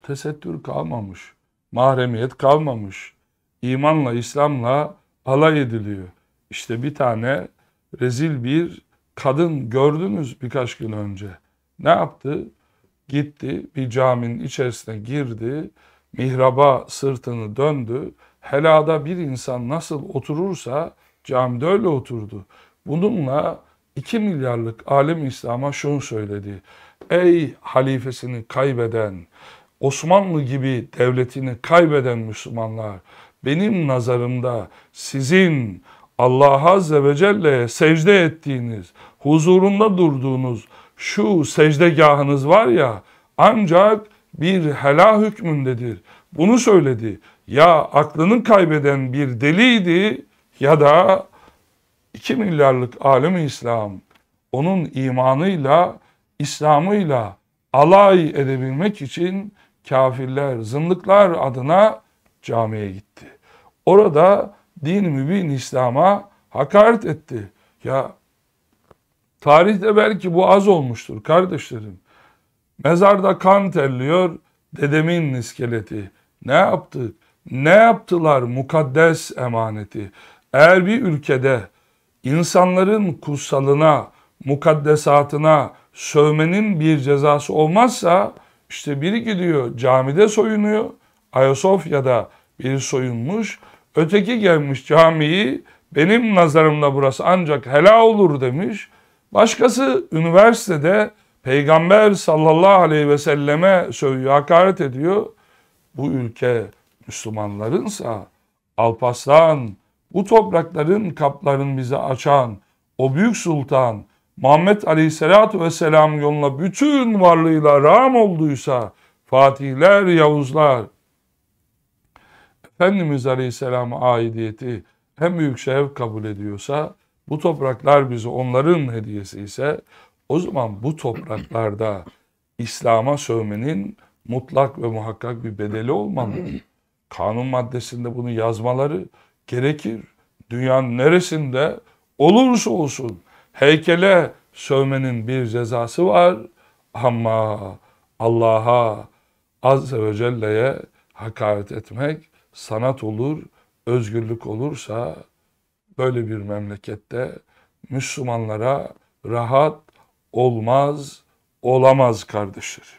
tesettür kalmamış, mahremiyet kalmamış. İmanla, İslam'la alay ediliyor. İşte bir tane rezil bir kadın gördünüz birkaç gün önce. Ne yaptı? Gitti bir caminin içerisine girdi, mihraba sırtını döndü. Helada bir insan nasıl oturursa camide öyle oturdu. Bununla 2 milyarlık alem İslam'a şunu söyledi. Ey halifesini kaybeden, Osmanlı gibi devletini kaybeden Müslümanlar, benim nazarımda sizin Allah Azze ve Celle'ye secde ettiğiniz, huzurunda durduğunuz şu secdegahınız var ya, ancak bir helal hükmündedir. Bunu söyledi. Ya aklını kaybeden bir deliydi ya da 2 milyarlık alem-i İslam onun imanıyla, İslam'ıyla alay edebilmek için kafirler, zındıklar adına camiye gitti. Orada din-i mübin İslam'a hakaret etti. Ya tarihte belki bu az olmuştur kardeşlerim. Mezarda kan terliyor dedemin iskeleti. Ne yaptık? Ne yaptılar mukaddes emaneti? Eğer bir ülkede insanların kutsalına, mukaddesatına sövmenin bir cezası olmazsa, işte biri gidiyor camide soyunuyor, Ayasofya'da biri soyunmuş, öteki gelmiş camiyi benim nazarımda burası ancak helal olur demiş. Başkası üniversitede Peygamber sallallahu aleyhi ve selleme sövüyor, hakaret ediyor. Bu ülke Müslümanlarınsa Alparslan, bu toprakların kaplarını bize açan o büyük sultan Muhammed Aleyhisselatü Vesselam yoluna bütün varlığıyla rağm olduysa, Fatihler, Yavuzlar, Efendimiz Aleyhisselam'a aidiyeti en büyük şeref kabul ediyorsa, bu topraklar bize onların hediyesi ise, o zaman bu topraklarda İslam'a sövmenin mutlak ve muhakkak bir bedeli olmalı. Kanun maddesinde bunu yazmaları gerekir. Dünyanın neresinde olursa olsun heykele sövmenin bir cezası var. Ama Allah'a Azze ve Celle'ye hakaret etmek sanat olur, özgürlük olursa böyle bir memlekette Müslümanlara rahat olmaz, olamaz kardeşler.